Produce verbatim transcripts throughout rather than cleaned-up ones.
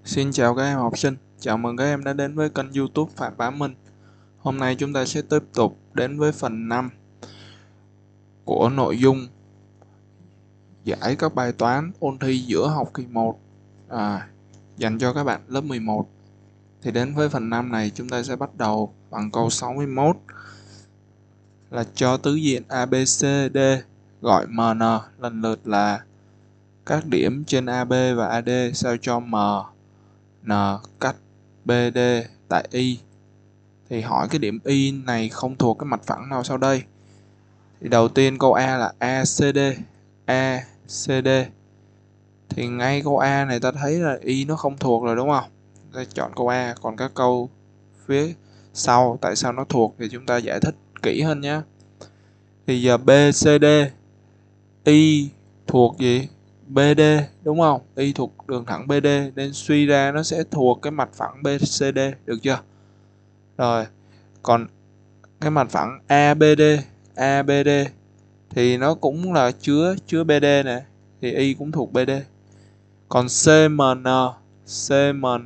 Xin chào các em học sinh, chào mừng các em đã đến với kênh YouTube Phạm Bá Minh. Hôm nay chúng ta sẽ tiếp tục đến với phần năm của nội dung giải các bài toán ôn thi giữa học kỳ một à, dành cho các bạn lớp mười một. Thì đến với phần năm này chúng ta sẽ bắt đầu bằng câu sáu mươi mốt là cho tứ diện a bê xê đê gọi em en lần lượt là các điểm trên a bê và a đê sao cho M N cắt bê đê tại Y. Thì hỏi cái điểm Y này không thuộc cái mặt phẳng nào sau đây. Thì đầu tiên câu A là a xê đê. a xê đê. Thì ngay câu A này ta thấy là Y nó không thuộc rồi đúng không? Ta chọn câu A. Còn các câu phía sau tại sao nó thuộc thì chúng ta giải thích kỹ hơn nhé. Thì giờ bê xê đê, Y thuộc gì? bê đê đúng không? Y thuộc đường thẳng bê đê nên suy ra nó sẽ thuộc cái mặt phẳng bê xê đê, được chưa? Rồi, còn cái mặt phẳng a bê đê, a bê đê thì nó cũng là chứa chứa bê đê nè, thì Y cũng thuộc bê đê. Còn xê em en, xê em en,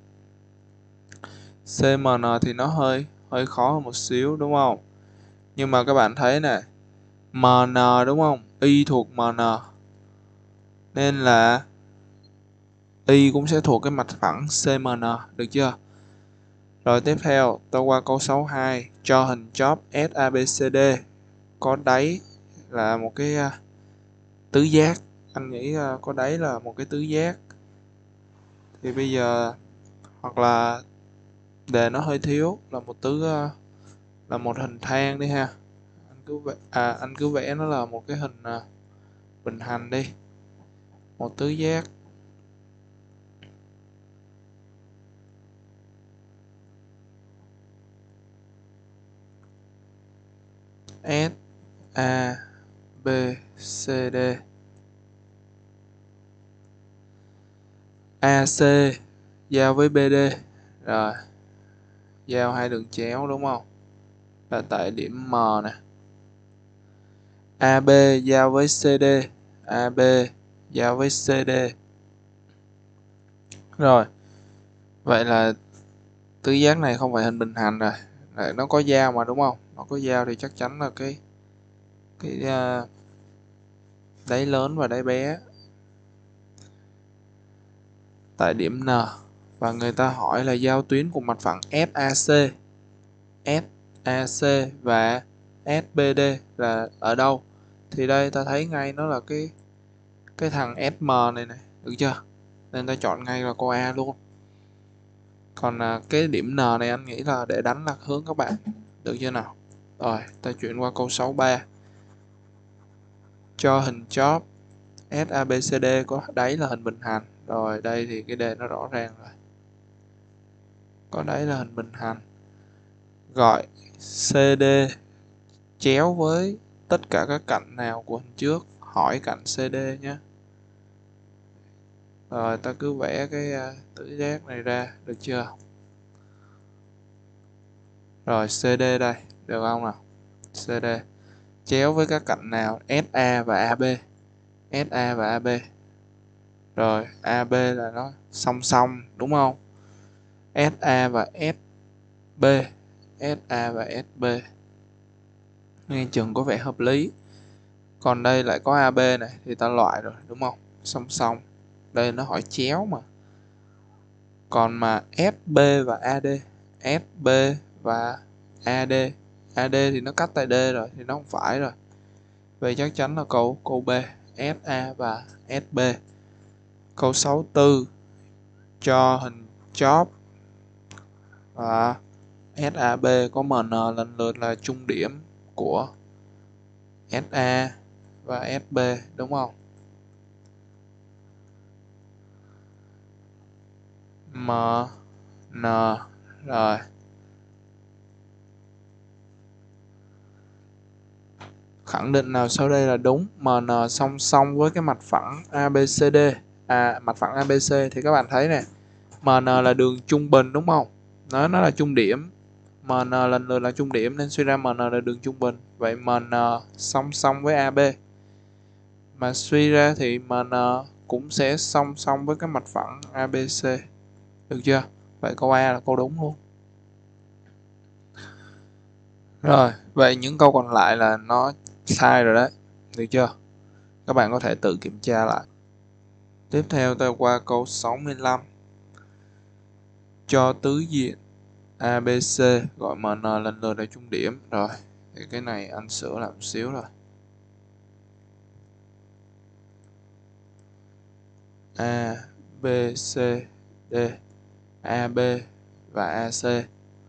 xê em en thì nó hơi hơi khó hơn một xíu đúng không? Nhưng mà các bạn thấy nè, em en đúng không? Y thuộc em en nên là Y cũng sẽ thuộc cái mặt phẳng xê em en, được chưa? Rồi tiếp theo, ta qua câu sáu mươi hai, cho hình chóp ét a bê xê đê có đáy là một cái uh, tứ giác. Anh nghĩ uh, có đáy là một cái tứ giác. Thì bây giờ hoặc là đề nó hơi thiếu là một tứ uh, là một hình thang đi ha. Anh cứ vẽ, à anh cứ vẽ nó là một cái hình uh, bình hành đi. Một tứ giác. ét a bê xê đê. a xê giao với bê đê. Rồi. Giao hai đường chéo đúng không? Là tại điểm M nè. a bê giao với xê đê. a bê giao với xê đê. Rồi. Vậy là tứ giác này không phải hình bình hành rồi. Rồi nó có giao mà đúng không? Nó có giao thì chắc chắn là cái cái uh, đáy lớn và đáy bé tại điểm N. Và người ta hỏi là giao tuyến của mặt phẳng ép a xê, ép a xê và ét bê đê là ở đâu? Thì đây ta thấy ngay nó là cái cái thằng ét em này này, được chưa? Nên ta chọn ngay là câu A luôn. Còn à, cái điểm N này anh nghĩ là để đánh lạc hướng các bạn, được chưa nào? Rồi, ta chuyển qua câu sáu mươi ba. Cho hình chóp ét a bê xê đê có đáy là hình bình hành. Rồi, đây thì cái đề nó rõ ràng rồi. Có đáy là hình bình hành. Gọi xê đê chéo với tất cả các cạnh nào của hình trước. Hỏi cạnh xê đê nhé. Rồi, ta cứ vẽ cái uh, tứ giác này ra, được chưa? Rồi, xê đê đây, được không nào? xê đê chéo với các cạnh nào? ét a và a bê. ét a và a bê. Rồi, a bê là nó song song, đúng không? ét a và ét bê. ét a và ét bê. Nghe chừng có vẻ hợp lý. Còn đây lại có a bê này, thì ta loại rồi, đúng không? Song song. Đây nó hỏi chéo mà. Còn mà ét bê và a đê. ét bê và a đê. a đê thì nó cắt tại D rồi, thì nó không phải rồi. Vậy chắc chắn là câu câu B, ét a và ét bê. Câu sáu mươi tư, cho hình chóp và ét a bê có em en lần lượt là trung điểm của ét a và ét bê, đúng không? em en rồi. Khẳng định nào sau đây là đúng? em en song song với cái mặt phẳng a bê xê đê. À, mặt phẳng a bê xê thì các bạn thấy nè, em en là đường trung bình đúng không? Nó nó là trung điểm. em en lần lượt là trung điểm nên suy ra em en là đường trung bình. Vậy em en song song với a bê. Mà suy ra thì em en cũng sẽ song song với cái mặt phẳng a bê xê. Được chưa? Vậy câu A là câu đúng luôn. Rồi, vậy những câu còn lại là nó sai rồi đấy. Được chưa? Các bạn có thể tự kiểm tra lại. Tiếp theo ta qua câu sáu mươi lăm. Cho tứ diện a bê xê gọi em en lần lượt là trung điểm. Rồi, thì cái này anh sửa lại một xíu rồi. A, B, C, D, a bê và a xê.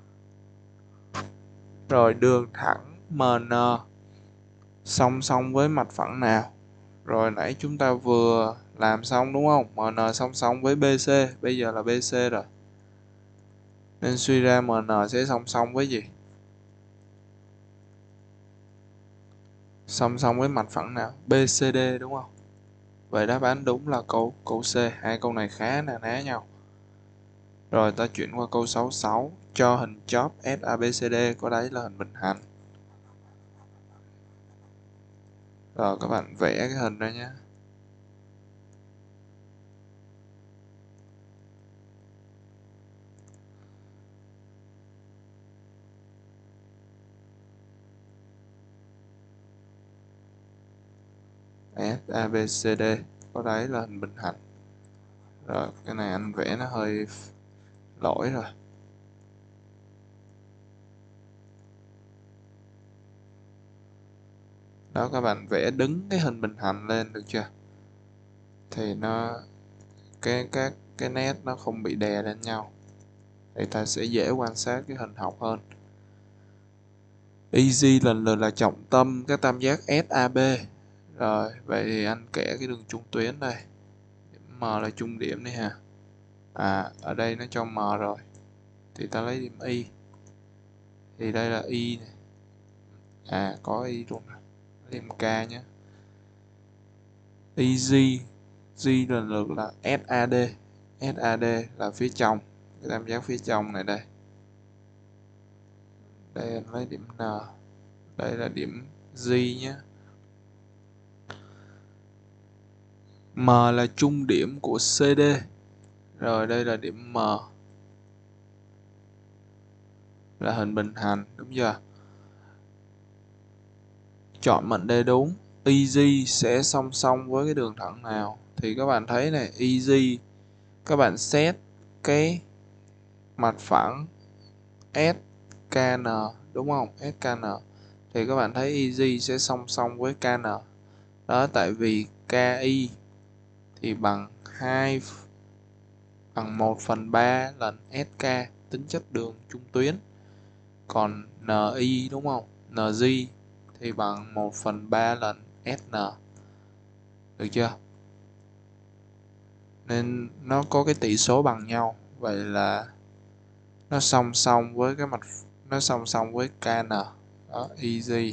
Rồi đường thẳng em en song song với mặt phẳng nào? Rồi nãy chúng ta vừa làm xong đúng không? em en song song với bê xê, bây giờ là bê xê rồi. Nên suy ra em en sẽ song song với gì? Song song với mặt phẳng nào? bê xê đê đúng không? Vậy đáp án đúng là câu câu C. Hai câu này khá na ná nhau. Rồi ta chuyển qua câu sáu mươi sáu. Cho hình chóp ét a bê xê đê có đáy là hình bình hành. Rồi các bạn vẽ cái hình ra nhé. ét a bê xê đê có đáy là hình bình hành. Rồi cái này anh vẽ nó hơi lỗi rồi. Đó, các bạn vẽ đứng cái hình bình hành lên được chưa? Thì nó cái các cái nét nó không bị đè lên nhau. Thì ta sẽ dễ quan sát cái hình học hơn. Easy lần lượt là trọng tâm các tam giác ét a bê. Rồi, vậy thì anh kẻ cái đường trung tuyến đây. Điểm M là trung điểm đi ha. À, ở đây nó cho M rồi. Thì ta lấy điểm Y. Thì đây là Y này. À, có Y luôn. Lấy điểm K nhé. Easy G lần lượt là ét a đê. ét a đê là phía trong. Cái tam giác phía trong này đây. Đây anh lấy điểm N. Đây là điểm G nhé. M là trung điểm của xê đê. Rồi đây là điểm M. Là hình bình hành, đúng chưa? Chọn mệnh đề đúng. Easy sẽ song song với cái đường thẳng nào? Thì các bạn thấy này, Easy các bạn xét cái mặt phẳng ét ca en đúng không? ét ca en thì các bạn thấy Easy sẽ song song với ca en. Đó, tại vì ca i thì bằng hai bằng một phần ba lần ét ca tính chất đường trung tuyến. Còn en i đúng không? en giê thì bằng một phần ba lần ét en. Được chưa? Nên nó có cái tỷ số bằng nhau. Vậy là nó song song với cái mặt nó song song với ca en. Đó, easy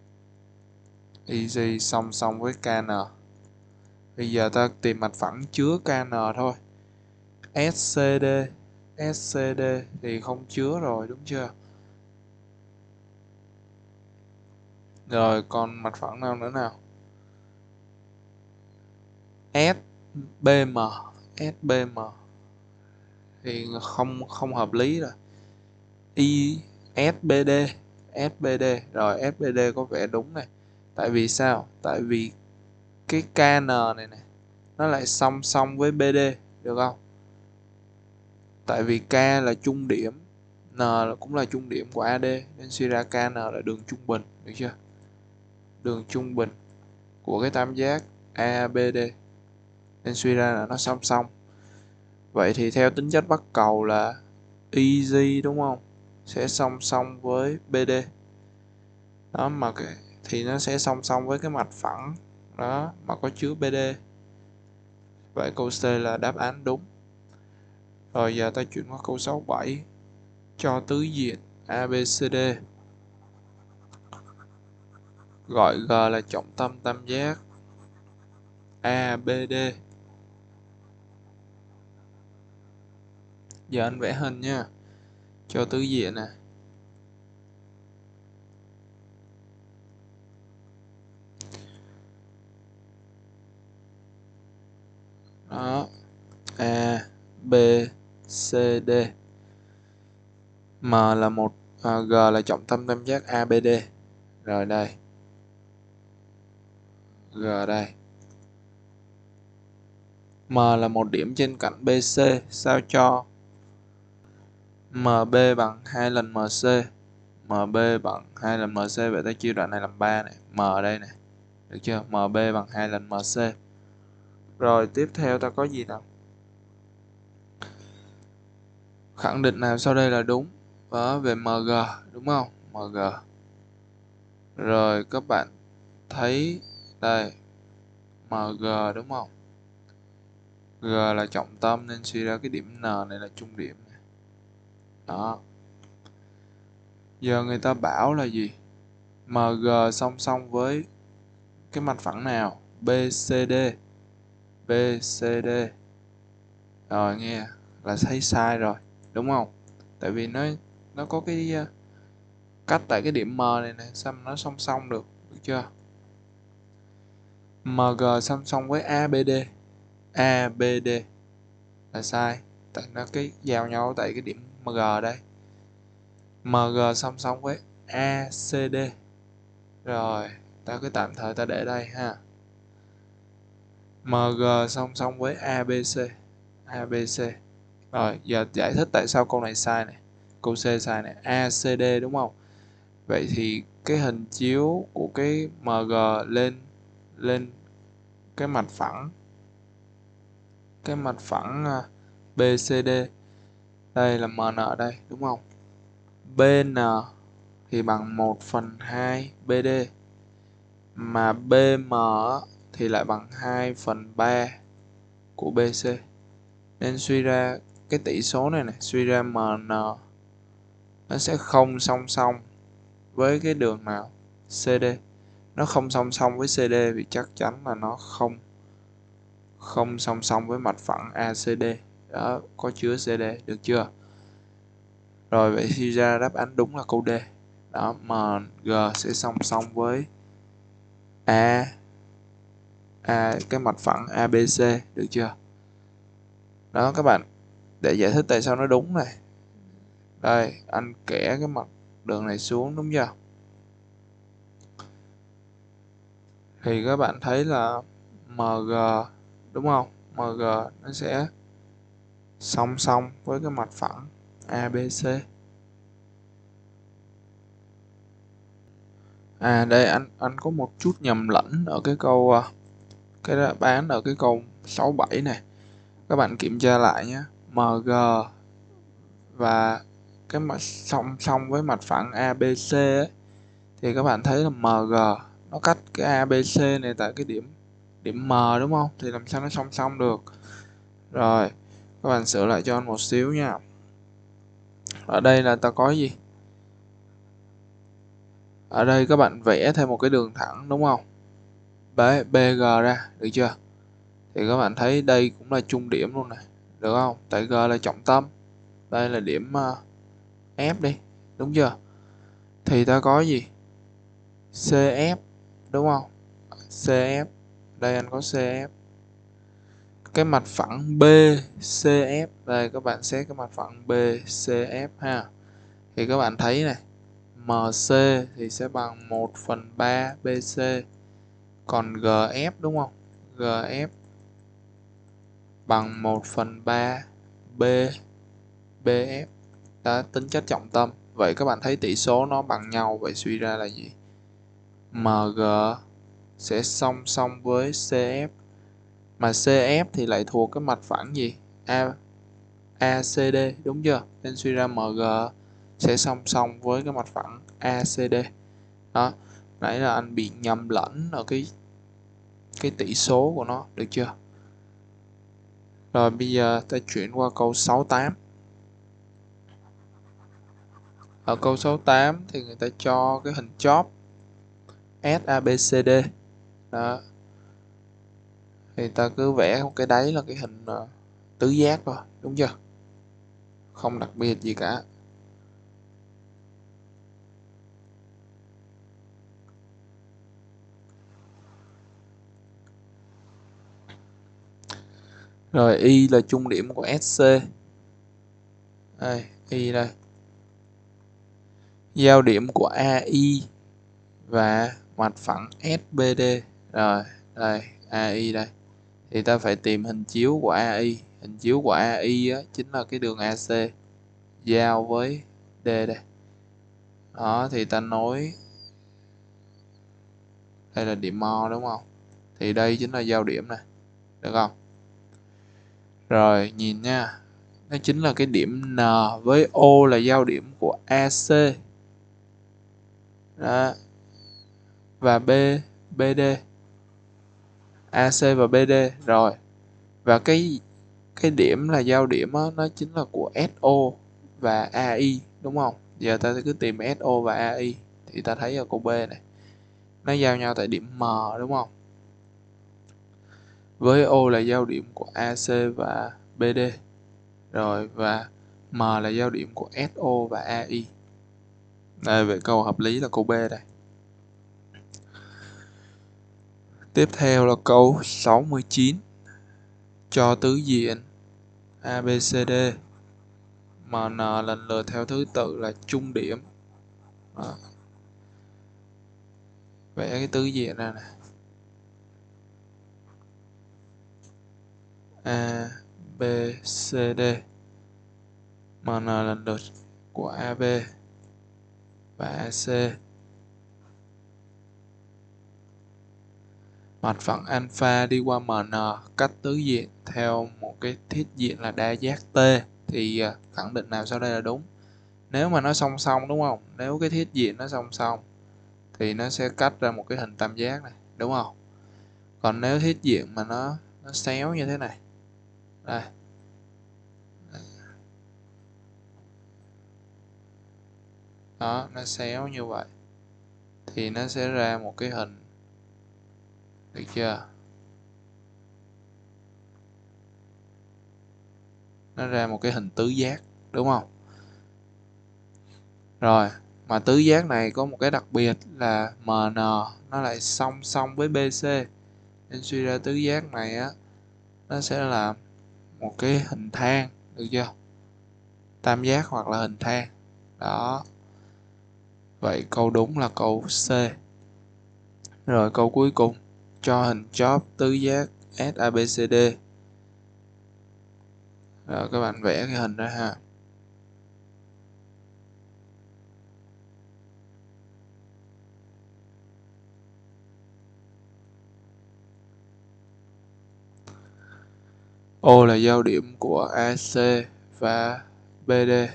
easy song song với ca en. Bây giờ ta tìm mặt phẳng chứa ca en thôi. ét xê đê ét xê đê thì không chứa rồi, đúng chưa? Rồi còn mặt phẳng nào nữa nào? ét bê em ét bê em thì không không hợp lý rồi. I ét bê đê ét bê đê rồi ét bê đê có vẻ đúng này. Tại vì sao? Tại vì cái ca en này này nó lại song song với bê đê, được không? Tại vì K là trung điểm, N là cũng là trung điểm của a đê, nên suy ra ca en là đường trung bình, được chưa? Đường trung bình của cái tam giác a bê đê, nên suy ra là nó song song. Vậy thì theo tính chất bắc cầu là Easy đúng không? Sẽ song song với bê đê. Đó mà cái thì nó sẽ song song với cái mặt phẳng đó mà có chứa bê đê. Vậy câu C là đáp án đúng. Rồi giờ ta chuyển qua câu sáu mươi bảy. Cho tứ diện a bê xê đê gọi G là trọng tâm tam giác a bê đê. Giờ anh vẽ hình nha. Cho tứ diện nè. Đó. A, B, xê đê. M là một à, G là trọng tâm tam giác a bê đê. Rồi đây. G đây. M là một điểm trên cạnh bê xê sao cho em bê bằng hai lần em xê. em bê bằng hai lần em xê, vậy ta chia đoạn này làm ba này, M ở đây này. Được chưa? em bê bằng hai lần em xê. Rồi tiếp theo ta có gì nào? Khẳng định nào sau đây là đúng? Đó, về em giê đúng không? em giê. Rồi các bạn thấy đây em giê đúng không? G là trọng tâm nên suy ra cái điểm N này là trung điểm này. Đó. Giờ người ta bảo là gì? em giê song song với cái mặt phẳng nào? bê xê đê. bê xê đê. Rồi nghe là thấy sai rồi, đúng không? Tại vì nó nó có cái uh, cách tại cái điểm M này này, sao mà nó song song được, được chưa? em giê song song với a bê đê. a bê đê là sai, tại nó cái giao nhau tại cái điểm em giê đây. em giê song song với a xê đê. Rồi, ta cứ tạm thời ta để đây ha. em giê song song với a bê xê. a bê xê. Rồi, giờ giải thích tại sao câu này sai này. Câu C sai này, a xê đê đúng không? Vậy thì cái hình chiếu của cái em giê lên lên cái mặt phẳng cái mặt phẳng uh, bê xê đê. Đây là em en đây, đúng không? bê en thì bằng một phần hai bê đê, mà bê em thì lại bằng hai phần ba của bê xê. Nên suy ra cái tỷ số này này, suy ra em en nó sẽ không song song với cái đường nào? xê đê. Nó không song song với xê đê vì chắc chắn là nó không không song song với mặt phẳng a xê đê. Đó, có chứa xê đê, được chưa? Rồi vậy thì ra đáp án đúng là câu D. Đó, em giê sẽ song song với A A cái mặt phẳng a bê xê, được chưa? Đó các bạn, để giải thích tại sao nó đúng này. Đây, anh kẻ cái mặt đường này xuống, đúng chưa? Thì các bạn thấy là em giê đúng không? em giê nó sẽ song song với cái mặt phẳng a bê xê. À đây, anh anh có một chút nhầm lẫn ở cái câu cái đáp án ở cái câu sáu bảy này. Các bạn kiểm tra lại nhé. em giê và cái mặt song song với mặt phẳng a bê xê ấy, thì các bạn thấy là em giê nó cách cái a bê xê này tại cái điểm điểm M đúng không? Thì làm sao nó song song được? Rồi, các bạn sửa lại cho anh một xíu nha. Ở đây là ta có gì? Ở đây các bạn vẽ thêm một cái đường thẳng đúng không? Bế bê giê ra, được chưa? Thì các bạn thấy đây cũng là trung điểm luôn này, được không? Tại G là trọng tâm. Đây là điểm uh, F đi, đúng chưa? Thì ta có gì? xê ép, đúng không? xê ép, đây anh có xê ép. Cái mặt phẳng bê xê ép, đây các bạn xét cái mặt phẳng bê xê ép ha. Thì các bạn thấy này, em xê thì sẽ bằng một phần ba bê xê. Còn giê ép đúng không? giê ép bằng một phần ba B bê ép. Đó, tính chất trọng tâm. Vậy các bạn thấy tỷ số nó bằng nhau, vậy suy ra là gì? em giê sẽ song song với xê ép, mà xê ép thì lại thuộc cái mặt phẳng gì? A a xê đê, đúng chưa? Nên suy ra em giê sẽ song song với cái mặt phẳng a xê đê. Đó, nãy là anh bị nhầm lẫn ở cái cái tỷ số của nó, được chưa? Rồi bây giờ ta chuyển qua câu sáu tám. Ở câu sáu tám thì người ta cho cái hình chóp ét a bê xê đê. Đó. Thì ta cứ vẽ một cái đáy là cái hình uh, tứ giác thôi, đúng chưa? Không đặc biệt gì cả. Rồi Y là trung điểm của ét xê. đây, Y đây. Giao điểm của a i và mặt phẳng ét bê đê. Rồi, đây, a i đây. Thì ta phải tìm hình chiếu của a i. Hình chiếu của a i á, chính là cái đường a xê giao với D đây. Đó, thì ta nối. Đây là điểm O đúng không? Thì đây chính là giao điểm này. Được không? Rồi, nhìn nha. Nó chính là cái điểm N với O là giao điểm của a xê. Đó. Và B, bê đê. a xê và bê đê. Rồi. Và cái cái điểm là giao điểm đó, nó chính là của ét ô và a i đúng không? Giờ ta cứ tìm ét ô và a i thì ta thấy ở câu B này. Nó giao nhau tại điểm M đúng không? Với O là giao điểm của a xê và bê đê. Rồi và M là giao điểm của ét ô và a i. Đây, vậy câu hợp lý là câu B đây. Tiếp theo là câu sáu mươi chín. Cho tứ diện a bê xê đê em en lần lượt theo thứ tự là trung điểm. Đó. Vẽ cái tứ diện ra này. A, B, C, D. em en lần lượt của a bê và a xê. Mặt phẳng alpha đi qua em en cắt tứ diện theo một cái thiết diện là đa giác T. Thì khẳng định nào sau đây là đúng? Nếu mà nó song song đúng không? Nếu cái thiết diện nó song song thì nó sẽ cắt ra một cái hình tam giác này, đúng không? Còn nếu thiết diện mà nó nó xéo như thế này. Đây. Đó, nó xéo như vậy thì nó sẽ ra một cái hình. Được chưa? Nó ra một cái hình tứ giác, đúng không? Rồi, mà tứ giác này có một cái đặc biệt là em en nó lại song song với bê xê. Nên suy ra tứ giác này á, nó sẽ là một cái hình thang, được chưa? Tam giác hoặc là hình thang. Đó. Vậy câu đúng là câu C. Rồi câu cuối cùng. Cho hình chóp tứ giác ét a bê xê đê. Rồi các bạn vẽ cái hình ra ha. O là giao điểm của a xê và bê đê.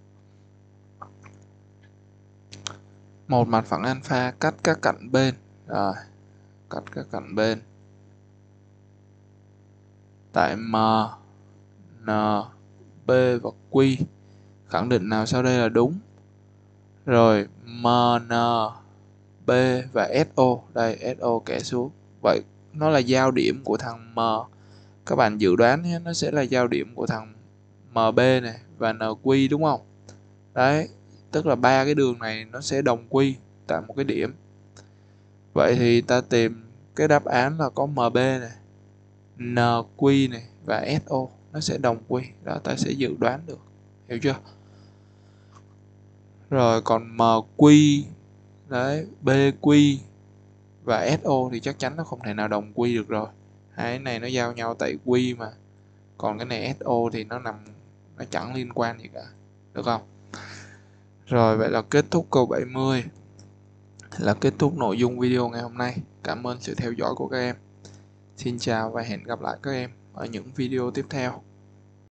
Một mặt phẳng alpha cắt các cạnh bên. Rồi, cắt các cạnh bên. Tại M, N, B và Q. Khẳng định nào sau đây là đúng? Rồi, M, N, B và ét ô. Đây, ét ô kẻ xuống. Vậy nó là giao điểm của thằng M. Các bạn dự đoán nhé, nó sẽ là giao điểm của thằng em bê này và en quy đúng không? Đấy, tức là ba cái đường này nó sẽ đồng quy tại một cái điểm. Vậy thì ta tìm cái đáp án là có em bê này, en quy này và ét ô nó sẽ đồng quy. Đó, ta sẽ dự đoán được. Hiểu chưa? Rồi còn em quy, đấy, bê quy và ét ô thì chắc chắn nó không thể nào đồng quy được rồi. Hai cái này nó giao nhau tại quy mà. Còn cái này ét ô thì nó nằm, nó chẳng liên quan gì cả. Được không? Rồi vậy là kết thúc câu bảy mươi. Là kết thúc nội dung video ngày hôm nay. Cảm ơn sự theo dõi của các em. Xin chào và hẹn gặp lại các em ở những video tiếp theo.